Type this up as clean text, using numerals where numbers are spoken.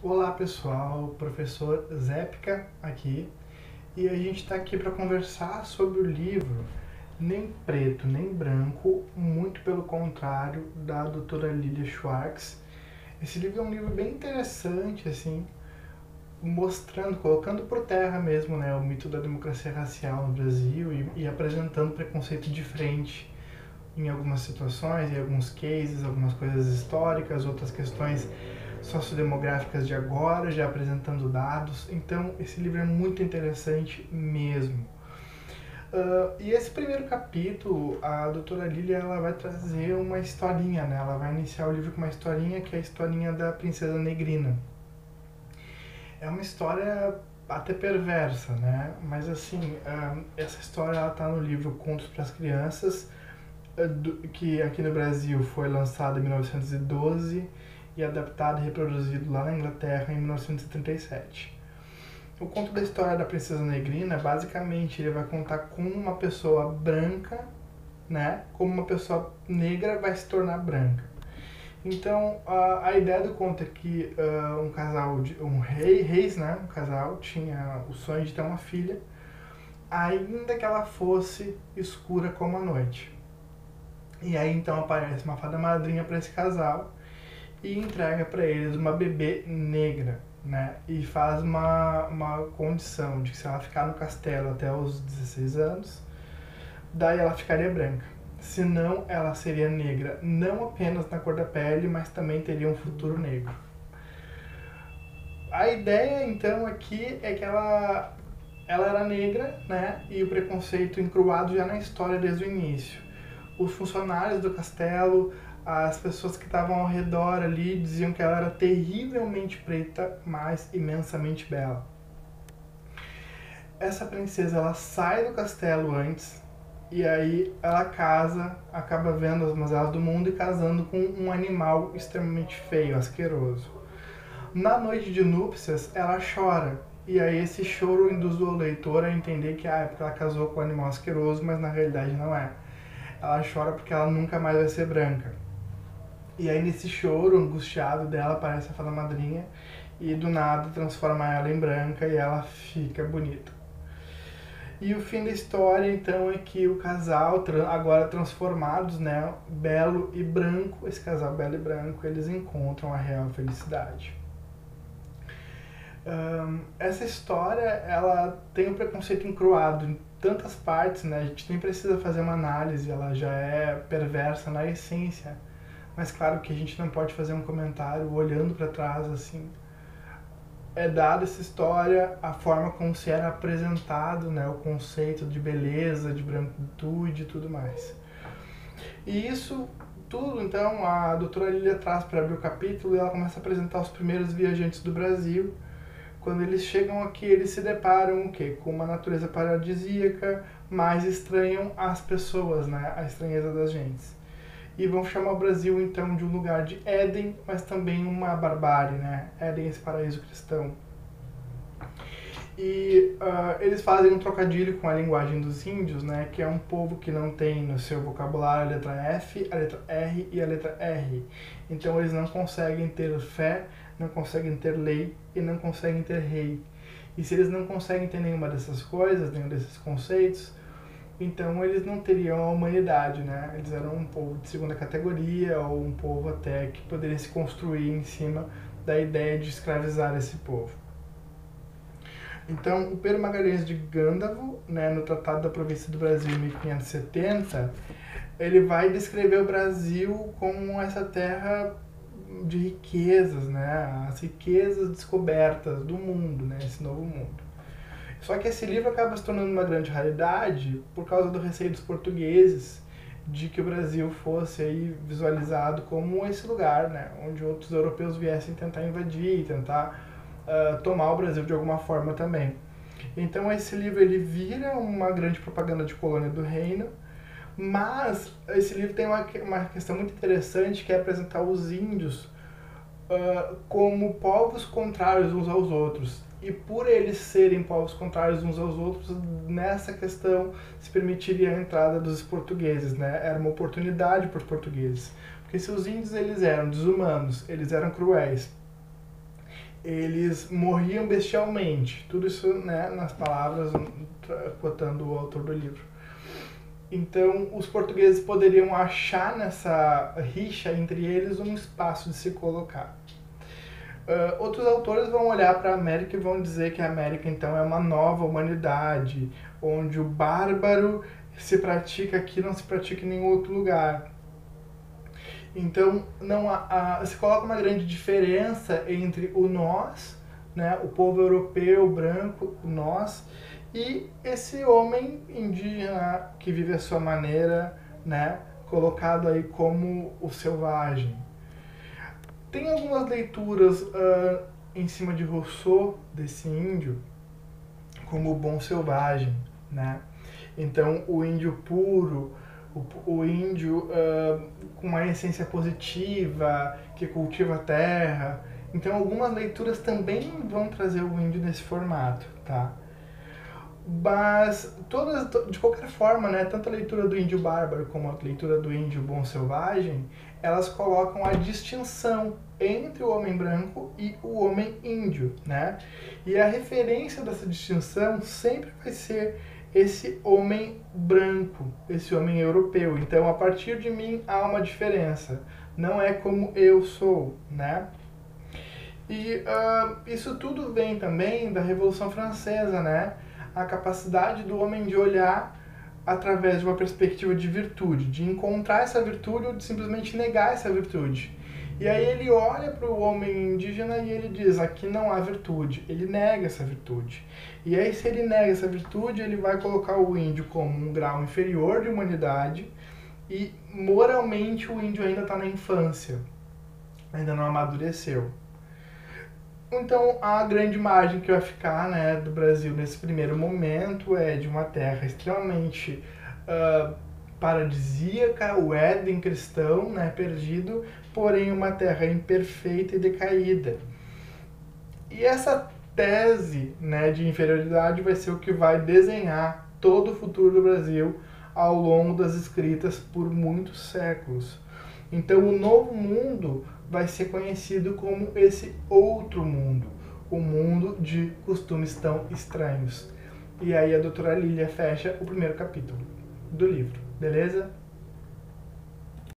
Olá pessoal, professor Zépica aqui, e a gente está aqui para conversar sobre o livro Nem Preto Nem Branco, muito pelo contrário, da doutora Lilia Schwartz. Esse livro é um livro bem interessante, assim, mostrando, colocando por terra mesmo, né, o mito da democracia racial no Brasil e apresentando preconceito de frente em algumas situações, em alguns cases, algumas coisas históricas, outras questões sociodemográficas de agora, já apresentando dados. Então, esse livro é muito interessante mesmo. E esse primeiro capítulo, a doutora Lilia ela vai trazer uma historinha, né? Ela vai iniciar o livro com uma historinha que é a historinha da Princesa Negrina. É uma história até perversa, né? Mas assim, essa história ela tá no livro Contos para as Crianças, que aqui no Brasil foi lançado em 1912 e adaptado e reproduzido lá na Inglaterra em 1937. O conto da história da Princesa Negrina, basicamente, ele vai contar como uma pessoa branca, né, como uma pessoa negra vai se tornar branca. Então, a ideia do conto é que um casal, reis, né, um casal, tinha o sonho de ter uma filha, ainda que ela fosse escura como a noite. E aí, então, aparece uma fada madrinha para esse casal e entrega para eles uma bebê negra, né? E faz uma condição de que se ela ficar no castelo até os 16 anos, daí ela ficaria branca. Senão, ela seria negra, não apenas na cor da pele, mas também teria um futuro negro. A ideia, então, aqui é que ela era negra, né? E o preconceito encruado já na história desde o início. Os funcionários do castelo, as pessoas que estavam ao redor ali diziam que ela era terrivelmente preta, mas imensamente bela. Essa princesa ela sai do castelo antes e aí ela casa, acaba vendo as mazelas do mundo e casando com um animal extremamente feio, asqueroso. Na noite de núpcias ela chora e aí esse choro induz o leitor a entender que é porque ela casou com um animal asqueroso, mas na realidade não é. Ela chora porque ela nunca mais vai ser branca. E aí nesse choro angustiado dela aparece a fada madrinha e do nada transforma ela em branca e ela fica bonita. E o fim da história então é que o casal, agora transformados, né, belo e branco, esse casal belo e branco, eles encontram a real felicidade. Essa história ela tem um preconceito encruado em tantas partes, né? A gente nem precisa fazer uma análise, ela já é perversa na essência. Mas claro que a gente não pode fazer um comentário olhando para trás assim. É dada essa história, a forma como se era apresentado, né, o conceito de beleza, de branquitude e tudo mais. E isso tudo, então, a doutora Lilia traz para abrir o capítulo e ela começa a apresentar os primeiros viajantes do Brasil. Quando eles chegam aqui, eles se deparam o quê? Com uma natureza paradisíaca, mas estranham as pessoas, né? A estranheza das gentes. E vão chamar o Brasil, então, de um lugar de Éden, mas também uma barbárie, né? Éden, esse paraíso cristão. E eles fazem um trocadilho com a linguagem dos índios, né? Que é um povo que não tem no seu vocabulário a letra F, a letra R e a letra R. Então eles não conseguem ter fé, não conseguem ter lei e não conseguem ter rei. E se eles não conseguem ter nenhuma dessas coisas, nenhum desses conceitos, então eles não teriam a humanidade, né? Eles eram um povo de segunda categoria ou um povo até que poderia se construir em cima da ideia de escravizar esse povo. Então, o Pedro Magalhães de Gandavo, né, no Tratado da Província do Brasil em 1570, ele vai descrever o Brasil como essa terra de riquezas, né, as riquezas descobertas do mundo, né, esse novo mundo. Só que esse livro acaba se tornando uma grande raridade por causa do receio dos portugueses de que o Brasil fosse aí visualizado como esse lugar, né, onde outros europeus viessem tentar invadir e tentar tomar o Brasil de alguma forma também. Então esse livro ele vira uma grande propaganda de colônia do reino, mas esse livro tem uma questão muito interessante que é apresentar os índios como povos contrários uns aos outros. E por eles serem povos contrários uns aos outros, nessa questão se permitiria a entrada dos portugueses, né? Era uma oportunidade para os portugueses. Porque se os índios eles eram desumanos, eles eram cruéis, eles morriam bestialmente. Tudo isso, né, nas palavras, cotando o autor do livro. Então, os portugueses poderiam achar nessa rixa entre eles um espaço de se colocar. Outros autores vão olhar para a América e vão dizer que a América, então, é uma nova humanidade, onde o bárbaro se pratica aqui, não se pratica em nenhum outro lugar. Então, não se coloca uma grande diferença entre o nós, né, o povo europeu, branco, o nós, e esse homem indígena que vive a sua maneira, né, colocado aí como o selvagem. Tem algumas leituras em cima de Rousseau, desse índio, como o bom selvagem, né? Então, o índio puro, o índio com uma essência positiva, que cultiva a terra. Então, algumas leituras também vão trazer o índio nesse formato, tá? Mas, de qualquer forma, né, tanto a leitura do índio bárbaro como a leitura do índio bom selvagem, elas colocam a distinção entre o homem branco e o homem índio, né? E a referência dessa distinção sempre vai ser esse homem branco, esse homem europeu. Então, a partir de mim há uma diferença. Não é como eu sou, né? E isso tudo vem também da Revolução Francesa, né? A capacidade do homem de olhar através de uma perspectiva de virtude, de encontrar essa virtude ou de simplesmente negar essa virtude. E aí ele olha para o homem indígena e ele diz, aqui não há virtude. Ele nega essa virtude. E aí, se ele nega essa virtude, ele vai colocar o índio como um grau inferior de humanidade e moralmente o índio ainda está na infância, ainda não amadureceu. Então, a grande imagem que vai ficar, né, do Brasil nesse primeiro momento é de uma terra extremamente paradisíaca, o Éden cristão, né, perdido, porém uma terra imperfeita e decaída. E essa tese, né, de inferioridade vai ser o que vai desenhar todo o futuro do Brasil ao longo das escritas por muitos séculos. Então, o Novo Mundo vai ser conhecido como esse outro mundo, o mundo de costumes tão estranhos. E aí a doutora Lília fecha o primeiro capítulo do livro, beleza?